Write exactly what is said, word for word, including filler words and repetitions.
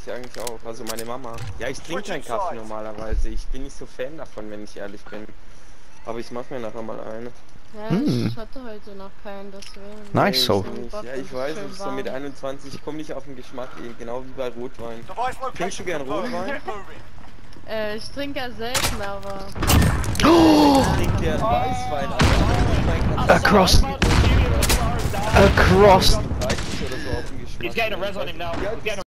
sie eigentlich auch. Also meine Mama. Ja, ich trinke keinen Kaffee normalerweise. Ich bin nicht so Fan davon, wenn ich ehrlich bin. Aber ich mach mir nachher mal eine. Ja, Hm. ich hatte heute noch keinen, deswegen. Nice Nee, so. ich nicht. Ja, ich weiß, es ist so mit einundzwanzig, ich komme nicht auf den Geschmack, genau wie bei Rotwein. Trinkst du gern Rotwein? Äh, ich trinke ja selten, aber... Oh! Ich trinke gern Weißwein, aber Rotwein kannst du Across. sagen, Across. dreißig oder so auf den Geschmack. He's getting a res on him now. He's getting a